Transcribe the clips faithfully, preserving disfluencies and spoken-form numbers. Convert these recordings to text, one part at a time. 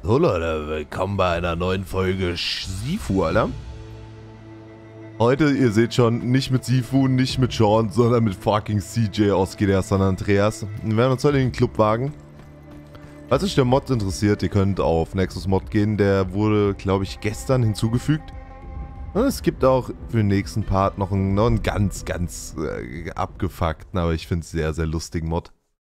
So Leute, willkommen bei einer neuen Folge Sifu, Alter. Heute, ihr seht schon, nicht mit Sifu, nicht mit Sean, sondern mit fucking C J aus G T A San Andreas. Wir werden uns heute in den Club wagen. Falls euch der Mod interessiert, ihr könnt auf Nexus Mod gehen. Der wurde, glaube ich, gestern hinzugefügt. Und es gibt auch für den nächsten Part noch einen, noch einen ganz, ganz äh, abgefuckten, aber ich finde es sehr, sehr lustigen Mod.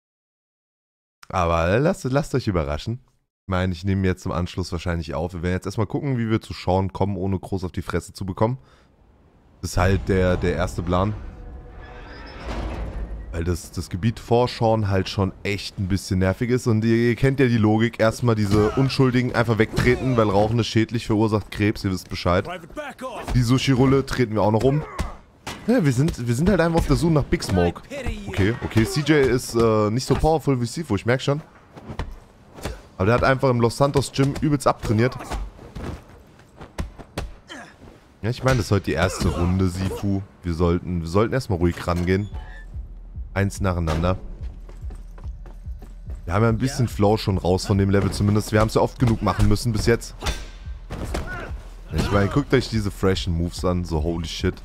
Aber lasst, lasst euch überraschen. Ich meine, ich nehme jetzt im Anschluss wahrscheinlich auf. Wir werden jetzt erstmal gucken, wie wir zu Sean kommen, ohne groß auf die Fresse zu bekommen. Das ist halt der, der erste Plan. Weil das, das Gebiet vor Sean halt schon echt ein bisschen nervig ist. Und ihr, ihr kennt ja die Logik. Erstmal diese Unschuldigen einfach wegtreten, weil Rauchen ist schädlich, verursacht Krebs. Ihr wisst Bescheid. Die Sushi-Rulle treten wir auch noch um. Ja, wir sind, wir sind halt einfach auf der Suche nach Big Smoke. Okay, okay. C J ist äh, nicht so powerful wie Sifu, ich merke schon. Aber der hat einfach im Los Santos Gym übelst abtrainiert. Ja, ich meine, das ist heute die erste Runde, Sifu. Wir sollten, wir sollten erstmal ruhig rangehen. Eins nacheinander. Wir haben ja ein bisschen Flow schon raus von dem Level zumindest. Wir haben es ja oft genug machen müssen bis jetzt. Ich meine, guckt euch diese freshen Moves an. So, holy shit.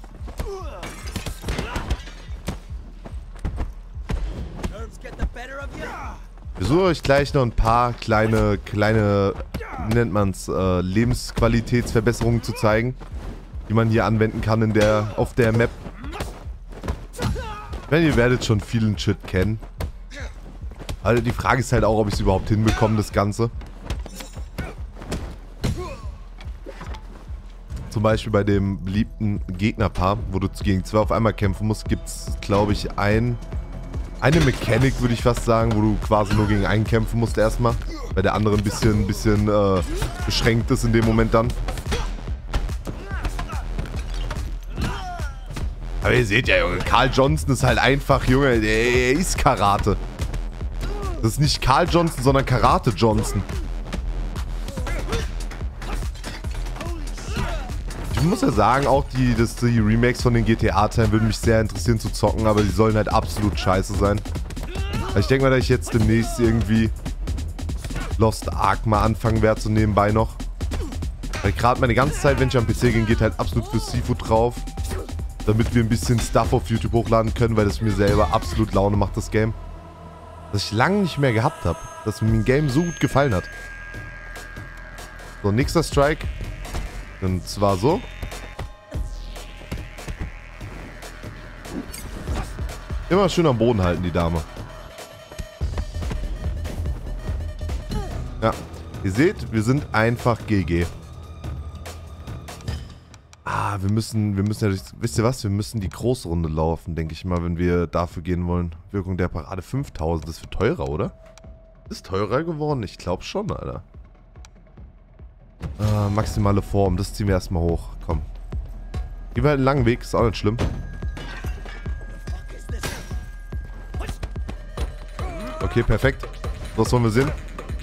Ich versuche euch gleich noch ein paar kleine, kleine, wie nennt man es, äh, Lebensqualitätsverbesserungen zu zeigen, die man hier anwenden kann in der, auf der Map. Ich meine, ihr werdet schon vielen Shit kennen. Also die Frage ist halt auch, ob ich es überhaupt hinbekomme, das Ganze. Zum Beispiel bei dem beliebten Gegnerpaar, wo du gegen zwei auf einmal kämpfen musst, gibt es, glaube ich, ein... Eine Mechanik, würde ich fast sagen, wo du quasi nur gegen einen kämpfen musst erstmal. Weil der andere ein bisschen, ein bisschen äh, beschränkt ist in dem Moment dann. Aber ihr seht ja, Junge, Carl Johnson ist halt einfach, Junge, er ist Karate. Das ist nicht Carl Johnson, sondern Karate Johnson. Ich muss ja sagen, auch die, das, die Remakes von den G T A-Teilen würden mich sehr interessieren zu zocken, aber die sollen halt absolut scheiße sein. Also ich denke mal, dass ich jetzt demnächst irgendwie Lost Ark mal anfangen werde, so nebenbei noch. Weil gerade meine ganze Zeit, wenn ich am P C gehe, geht halt absolut für Sifu drauf. Damit wir ein bisschen Stuff auf YouTube hochladen können, weil das mir selber absolut Laune macht, das Game. Das ich lange nicht mehr gehabt habe. Dass mir ein Game so gut gefallen hat. So, nächster Strike. Und zwar so. Immer schön am Boden halten, die Dame. Ja, ihr seht, wir sind einfach G G. Ah, wir müssen, wir müssen ja durch, wisst ihr was, wir müssen die Großrunde laufen, denke ich mal, wenn wir dafür gehen wollen. Wirkung der Parade fünftausend, das wird teurer, oder? Ist teurer geworden? Ich glaube schon, Alter. Ah, maximale Form, das ziehen wir erstmal hoch. Komm. Gehen wir halt einen langen Weg, ist auch nicht schlimm. Okay, perfekt. Was wollen wir sehen?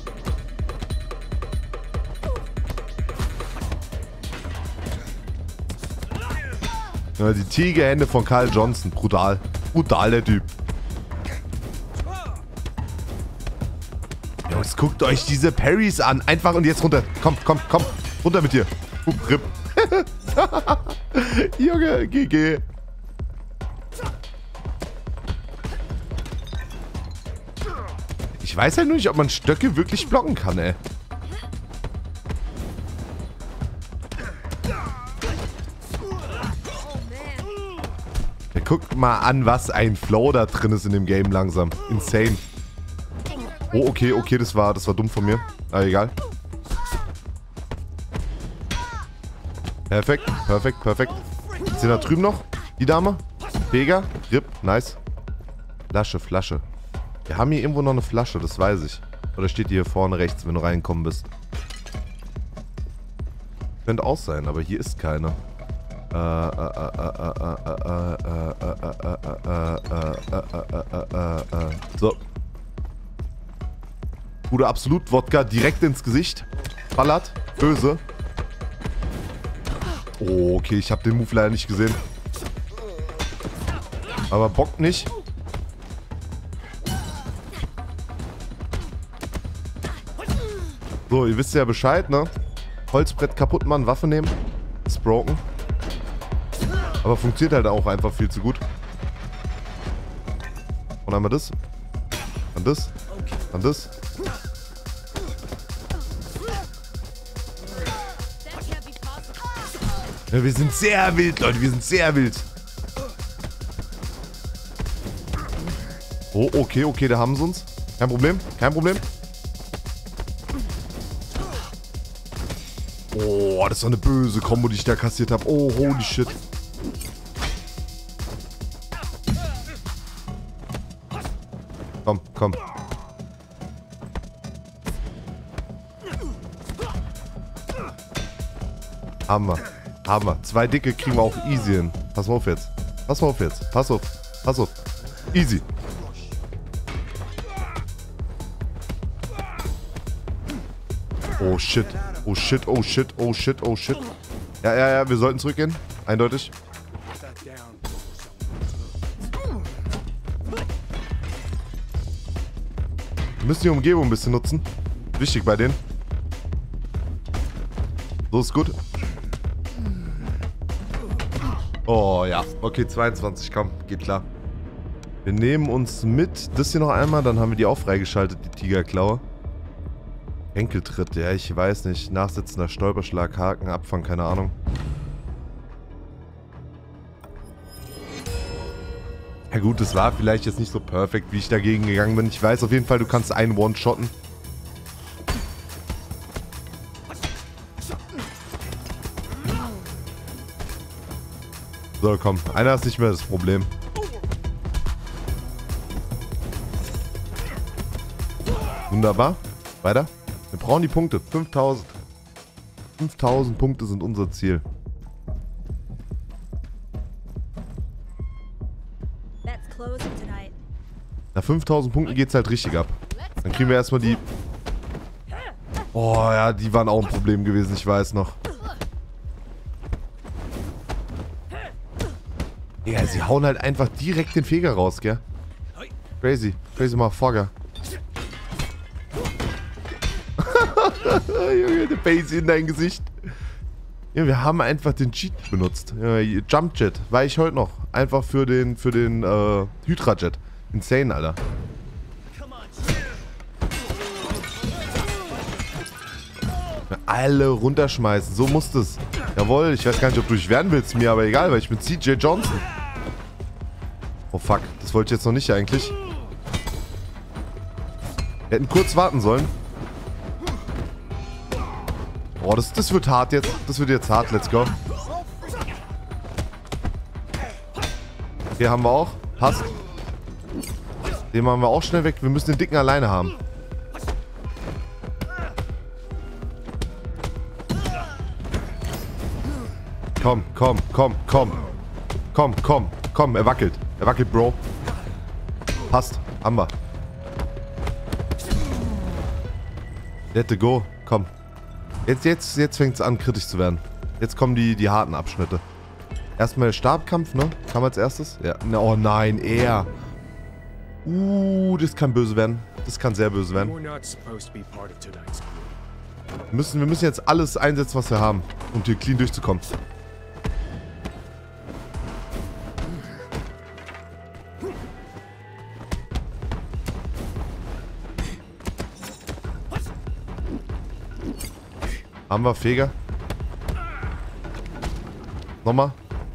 Ja, die Tigerhände von Carl Johnson. Brutal. Brutal, der Typ. Jungs, guckt euch diese Parries an. Einfach und jetzt runter. Komm, komm, komm. Runter mit dir. Uh, Rip. Junge, G G. Ich weiß halt nur nicht, ob man Stöcke wirklich blocken kann, ey. Ja, guckt mal an, was ein Flow da drin ist in dem Game langsam. Insane. Oh, okay, okay, das war, das war dumm von mir. Aber egal. Perfekt, perfekt, perfekt. Ist hier da drüben noch? Die Dame? Vega? Rip, nice. Flasche, Flasche. Wir haben hier irgendwo noch eine Flasche, das weiß ich. Oder steht die hier vorne rechts, wenn du reinkommen bist? Könnte auch sein, aber hier ist keine. So. Gute Absolut-Wodka direkt ins Gesicht. Ballert. Böse. Oh, okay, ich habe den Move leider nicht gesehen. Aber bockt nicht. So, ihr wisst ja Bescheid, ne? Holzbrett kaputt machen, Waffe nehmen. Ist broken. Aber funktioniert halt auch einfach viel zu gut. Und einmal das. Dann das. Dann das. Ja, wir sind sehr wild, Leute. Wir sind sehr wild. Oh, okay, okay, da haben sie uns. Kein Problem, kein Problem. Oh, das ist doch eine böse Kombo, die ich da kassiert habe. Oh, holy shit. Komm, komm. Hammer. Hammer. Zwei Dicke kriegen wir auch easy hin. Pass auf jetzt. Pass auf jetzt. Pass auf. Pass auf. Easy. Oh shit. Oh shit. Oh shit. Oh shit. Oh shit. Ja, ja, ja. Wir sollten zurückgehen. Eindeutig. Wir müssen die Umgebung ein bisschen nutzen. Wichtig bei denen. So ist gut. Oh ja. Okay, zweiundzwanzig. Komm, geht klar. Wir nehmen uns mit das hier noch einmal. Dann haben wir die auch freigeschaltet, die Tigerklaue. Enkeltritt, ja, ich weiß nicht. Nachsitzender Stolperschlag, Haken, Abfang, keine Ahnung. Ja gut, das war vielleicht jetzt nicht so perfekt, wie ich dagegen gegangen bin. Ich weiß auf jeden Fall, du kannst einen One-Shotten. So, komm. Einer ist nicht mehr das Problem. Wunderbar. Weiter. Wir brauchen die Punkte. fünftausend. fünftausend Punkte sind unser Ziel. Nach fünftausend Punkten geht es halt richtig ab. Dann kriegen wir erstmal die... Oh ja, die waren auch ein Problem gewesen, ich weiß noch. Ja, sie hauen halt einfach direkt den Feger raus, gell? Crazy. Crazy Motherfucker. Junge, der Basie in dein Gesicht. Ja, wir haben einfach den Cheat benutzt. Ja, Jump Jet war ich heute noch. Einfach für den, für den äh, Hydra Jet. Insane, Alter. Ja, alle runterschmeißen. So muss das. Jawohl, ich weiß gar nicht, ob du dich wehren willst mir, aber egal, weil ich bin C J Johnson. Oh fuck, das wollte ich jetzt noch nicht eigentlich. Wir hätten kurz warten sollen. Oh, das, das wird hart jetzt. Das wird jetzt hart. Let's go. Hier haben wir auch. Passt. Den machen wir auch schnell weg. Wir müssen den Dicken alleine haben. Komm, komm, komm, komm. Komm, komm, komm. Er wackelt. Er wackelt, Bro. Passt. Haben wir. Let go. Komm. Jetzt, jetzt, jetzt fängt es an, kritisch zu werden. Jetzt kommen die, die harten Abschnitte. Erstmal der Stabkampf, ne? Kam als erstes? Ja. Oh nein, er. Uh, das kann böse werden. Das kann sehr böse werden. Wir müssen, wir müssen jetzt alles einsetzen, was wir haben, um hier clean durchzukommen. Haben wir Feger? Nochmal.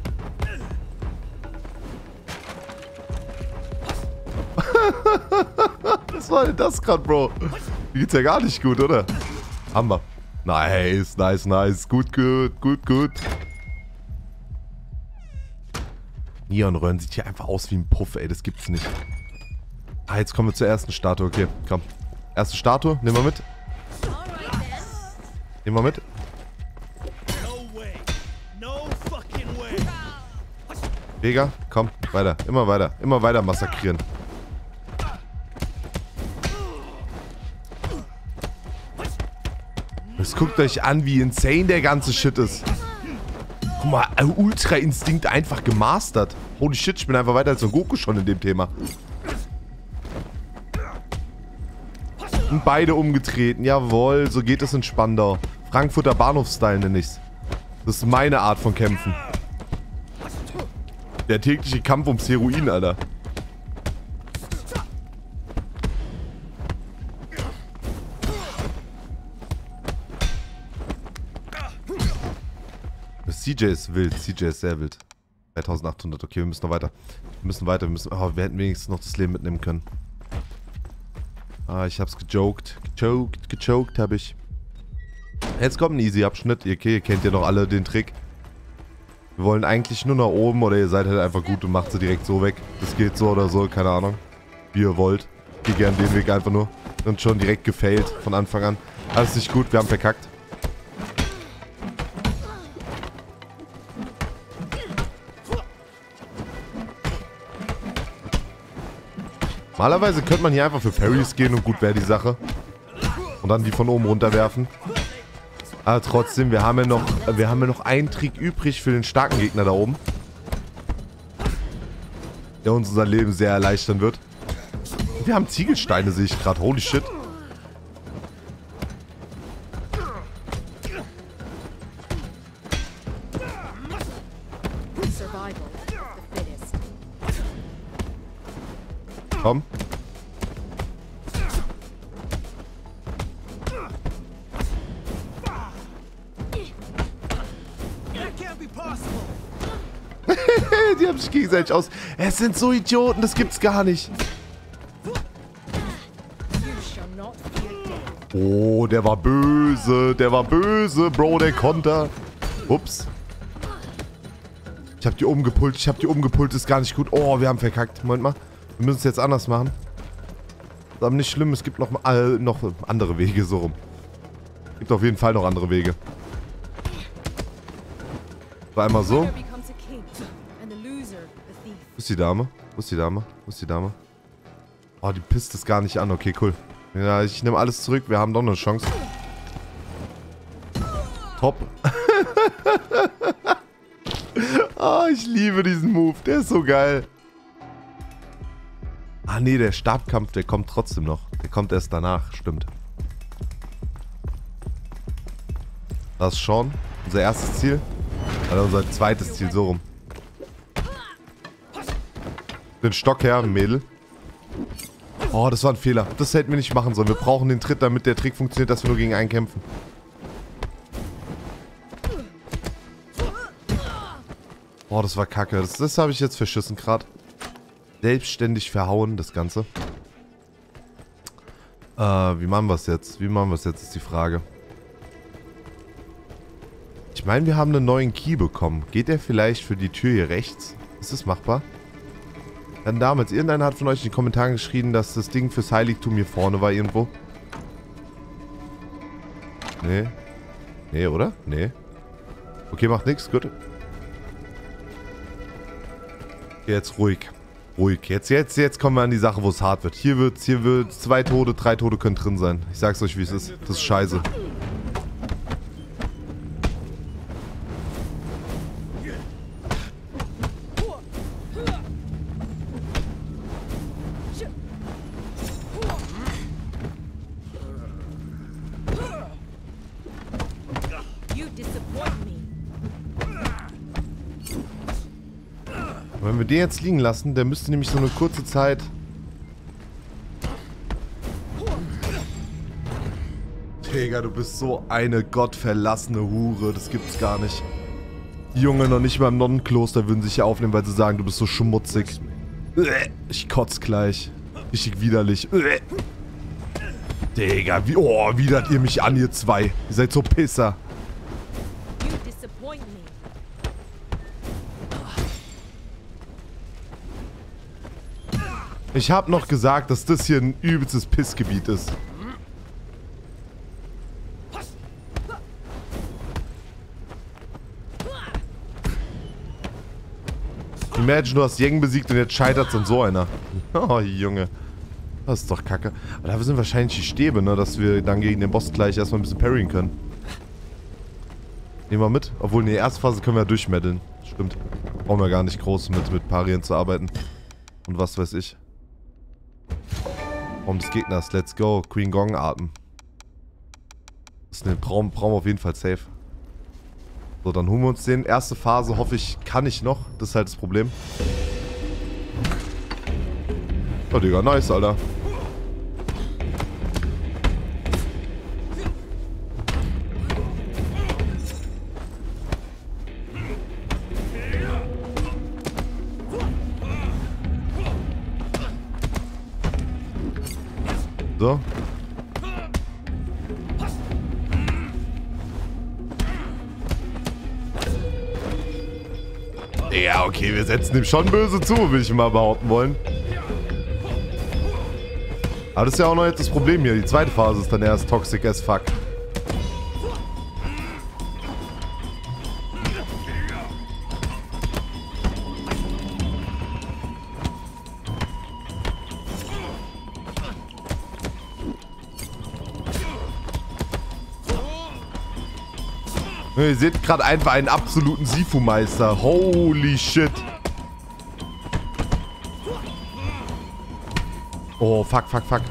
Was war denn das gerade, Bro? Mir geht's ja gar nicht gut, oder? Haben wir. Nice, nice, nice. Gut, gut, gut, gut. Neonröhren sieht hier einfach aus wie ein Puff, ey. Das gibt's nicht. Ah, jetzt kommen wir zur ersten Statue. Okay, komm. Erste Statue, nehmen wir mit. Nehmen wir mit. Vega, komm, weiter. Immer weiter. Immer weiter massakrieren. Jetzt guckt euch an, wie insane der ganze Shit ist. Guck mal, Ultra Instinkt einfach gemastert. Holy shit, ich bin einfach weiter als Son Goku schon in dem Thema. Und beide umgetreten. Jawohl, so geht es in Spandau. Frankfurter Bahnhofstyle nenne ich's. Das ist meine Art von Kämpfen. Der tägliche Kampf ums Heroin, Alter. C J ist wild. C J ist sehr wild. dreitausendachthundert. Okay, wir müssen noch weiter. Wir müssen weiter. Wir müssen... Oh, wir hätten wenigstens noch das Leben mitnehmen können. Ah, ich hab's gejoked. Gejoked, gejoked hab ich. Jetzt kommt ein easy Abschnitt. Okay, ihr kennt ja noch alle den Trick. Wir wollen eigentlich nur nach oben oder ihr seid halt einfach gut und macht sie direkt so weg. Das geht so oder so, keine Ahnung. Wie ihr wollt. Ich gehe gerne den Weg einfach nur. Und schon direkt gefailt von Anfang an. Alles nicht gut, wir haben verkackt. Normalerweise könnte man hier einfach für Parries gehen und gut wäre die Sache. Und dann die von oben runterwerfen. Aber trotzdem, wir haben ja noch, wir haben ja noch einen Trick übrig für den starken Gegner da oben. Der uns unser Leben sehr erleichtern wird. Wir haben Ziegelsteine, sehe ich gerade. Holy shit. Komm. Die haben sich gegenseitig aus. Es sind so Idioten, das gibt's gar nicht. Oh, der war böse. Der war böse, Bro, der Konter. Ups. Ich hab die umgepult. Ich hab die umgepult. Ist gar nicht gut. Oh, wir haben verkackt. Moment mal. Wir müssen es jetzt anders machen. Das ist aber nicht schlimm. Es gibt noch, äh, noch andere Wege, so rum. Es gibt auf jeden Fall noch andere Wege. So, einmal so. Wo ist die Dame? Wo ist die Dame? Wo ist die Dame? Oh, die pisst es gar nicht an. Okay, cool. Ja, ich nehme alles zurück. Wir haben doch eine Chance. Top. Oh, ich liebe diesen Move. Der ist so geil. Ah, nee, der Stabkampf, der kommt trotzdem noch. Der kommt erst danach. Stimmt. Das ist Sean. Unser erstes Ziel. Oder unser zweites Ziel, so rum. Den Stock her, Mädel. Oh, das war ein Fehler. Das hätten wir nicht machen sollen. Wir brauchen den Tritt, damit der Trick funktioniert, dass wir nur gegen einen kämpfen. Oh, das war kacke. Das, das habe ich jetzt verschissen gerade. Selbstständig verhauen, das Ganze. Äh, wie machen wir es jetzt? Wie machen wir es jetzt, ist die Frage. Ich meine, wir haben einen neuen Key bekommen. Geht der vielleicht für die Tür hier rechts? Ist das machbar? Dann damals, irgendeiner hat von euch in die Kommentare geschrieben, dass das Ding fürs Heiligtum hier vorne war irgendwo. Nee. Nee, oder? Nee. Okay, macht nichts, gut. Jetzt ruhig. Ruhig. Jetzt, jetzt, jetzt kommen wir an die Sache, wo es hart wird. Hier wird's, hier wird's. Zwei Tode, drei Tode können drin sein. Ich sag's euch, wie es ist. Das ist scheiße. Wenn wir den jetzt liegen lassen, der müsste nämlich so eine kurze Zeit... Digga, du bist so eine gottverlassene Hure. Das gibt's gar nicht. Die Junge, noch nicht mal im Nonnenkloster würden sich hier aufnehmen, weil sie sagen, du bist so schmutzig. Ich kotz gleich. Richtig widerlich. Digga, wie... Oh, widert ihr mich an, ihr zwei. Ihr seid so Pisser. Ich hab noch gesagt, dass das hier ein übelstes Pissgebiet ist. Imagine, du hast Yang besiegt und jetzt scheitert's an so einer. Oh, Junge. Das ist doch kacke. Aber dafür sind wahrscheinlich die Stäbe, ne? Dass wir dann gegen den Boss gleich erstmal ein bisschen parryen können. Nehmen wir mit. Obwohl, in der ersten Phase können wir ja durchmeddeln. Stimmt. Brauchen wir gar nicht groß mit, mit Parien zu arbeiten. Und was weiß ich. Raum des Gegners. Let's go. Queen Gong Atem. Das ist ein Traum, brauchen wir auf jeden Fall safe. So, dann holen wir uns den. Erste Phase, hoffe ich, kann ich noch. Das ist halt das Problem. Oh, Digga, nice, Alter. So. Ja, okay, wir setzen ihm schon böse zu, will ich mal behaupten wollen. Aber das ist ja auch noch jetzt das Problem hier. Die zweite Phase ist dann erst toxic as fuck. Ihr seht gerade einfach einen absoluten Sifu-Meister. Holy shit. Oh, fuck, fuck, fuck.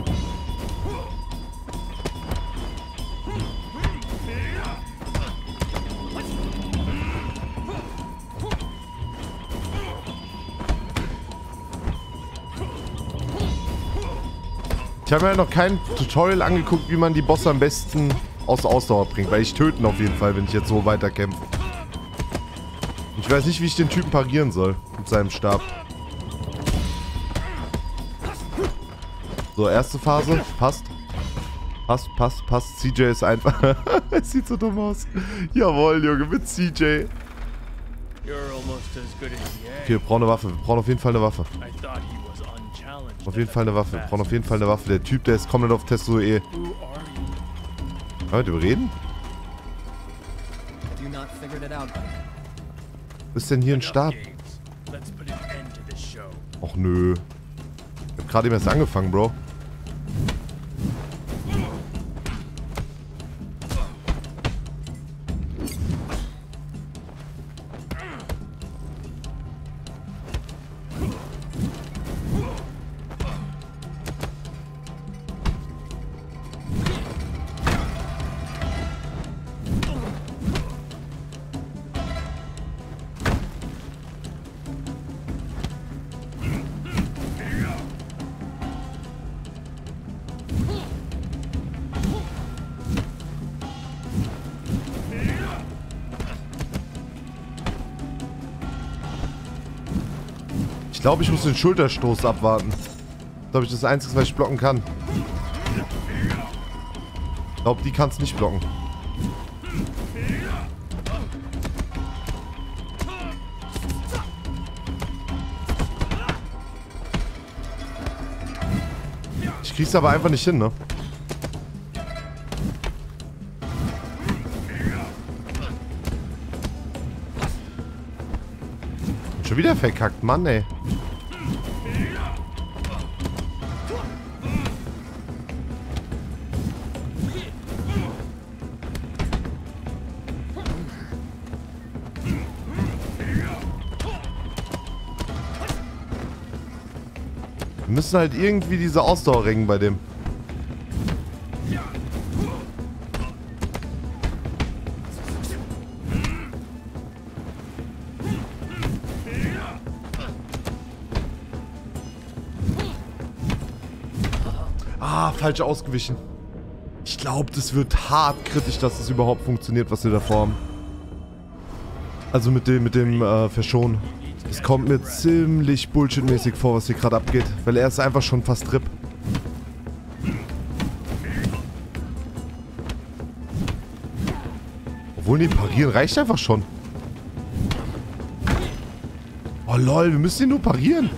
Ich habe mir halt noch kein Tutorial angeguckt, wie man die Bosse am besten aus Ausdauer bringt, weil ich töten auf jeden Fall, wenn ich jetzt so weiter kämpfe. Ich weiß nicht, wie ich den Typen parieren soll mit seinem Stab. So, erste Phase. Passt. Passt, passt, passt. C J ist einfach... Es sieht so dumm aus. Jawohl, Junge, mit C J. Okay, wir brauchen eine Waffe. Wir brauchen auf jeden Fall eine Waffe. Auf jeden Fall eine Waffe. Wir brauchen auf jeden Fall eine Waffe. Der Typ, der ist komplett auf Testoe. Können wir mit ihm reden? Was ist denn hier ein Stab? Och nö. Ich hab gerade eben erst angefangen, Bro. Ich glaube, ich muss den Schulterstoß abwarten. Ich glaube, ich das Einzige, was ich blocken kann. Ich glaube, die kannst du nicht blocken. Ich krieg's aber einfach nicht hin, ne? Schon wieder verkackt, Mann, ey. Wir müssen halt irgendwie diese Ausdauer ringen bei dem. Ah, falsch ausgewichen. Ich glaube, das wird hart kritisch, dass das überhaupt funktioniert, was wir da vorhaben. Also mit dem, mit dem äh, Verschonen. Es kommt mir ziemlich bullshitmäßig vor, was hier gerade abgeht. Weil er ist einfach schon fast RIP. Obwohl, nee, parieren reicht einfach schon. Oh lol, wir müssen ihn nur parieren.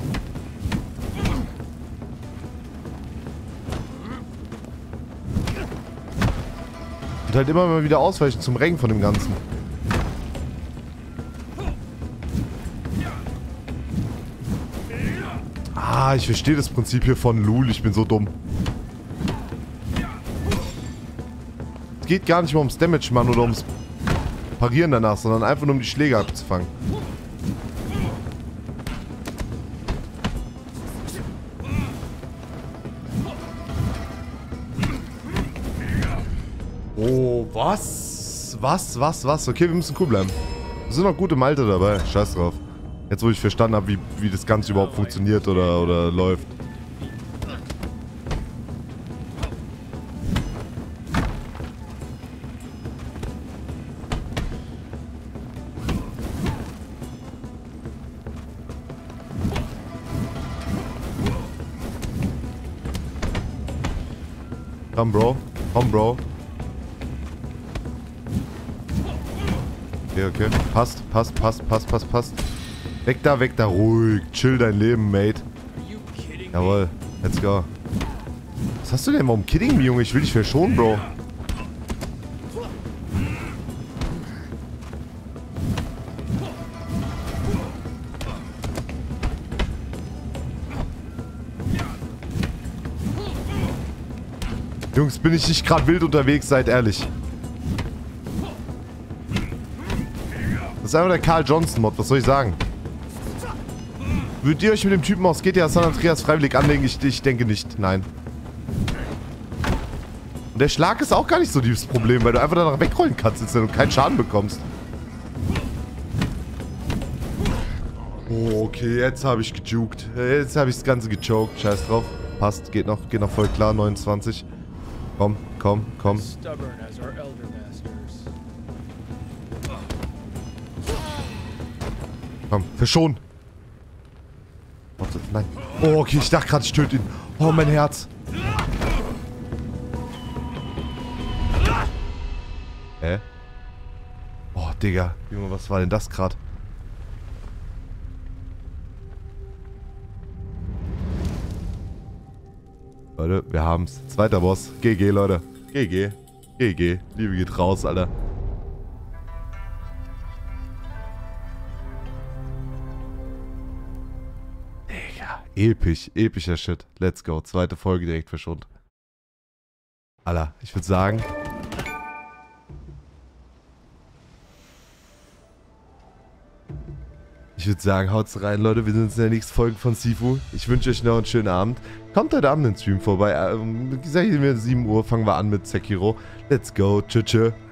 Und halt immer mal wieder ausweichen zum Rengen von dem Ganzen. Ah, ich verstehe das Prinzip hier von Lul. Ich bin so dumm. Es geht gar nicht mehr ums Damage, Mann, oder ums Parieren danach, sondern einfach nur um die Schläge abzufangen. Oh, was? Was, was, was? Okay, wir müssen cool bleiben. Wir sind noch gut im Alter dabei. Scheiß drauf. Jetzt, wo ich verstanden habe, wie, wie das Ganze überhaupt funktioniert oder, oder läuft. Komm, Bro. Komm, Bro. Okay, okay. Passt, passt, passt, passt, passt, passt. Weg da, weg da. Ruhig. Chill dein Leben, Mate. Jawohl. Let's go. Was hast du denn? Warum kidding me, Junge? Ich will dich verschonen, Bro. Jungs, bin ich nicht gerade wild unterwegs, seid ehrlich. Das ist einfach der Carl Johnson-Mod, was soll ich sagen? Würdet ihr euch mit dem Typen aus G T A San Andreas freiwillig anlegen? Ich, ich denke nicht, nein. Und der Schlag ist auch gar nicht so dieses Problem, weil du einfach danach wegrollen kannst und keinen Schaden bekommst. Oh, okay, jetzt habe ich gejukt. Jetzt habe ich das Ganze gechoked. Scheiß drauf. Passt, geht noch, geht noch voll klar, neunundzwanzig. Komm, komm, komm. Komm, verschon. Warte, nein. Oh, okay, ich dachte gerade, ich töte ihn. Oh, mein Herz. Hä? Oh, Digga. Junge, was war denn das gerade? Leute, wir haben's. Zweiter Boss. G G, Leute. G G. G G. Liebe geht raus, Alter. Digga. Episch. Epischer Shit. Let's go. Zweite Folge direkt verschont. Alter, ich würde sagen... Ich würde sagen, haut's rein, Leute. Wir sind jetzt in der nächsten Folge von Sifu. Ich wünsche euch noch einen schönen Abend. Kommt heute Abend in den Stream vorbei. Ähm, sag ich mir sieben Uhr, fangen wir an mit Sekiro. Let's go. Tschüss.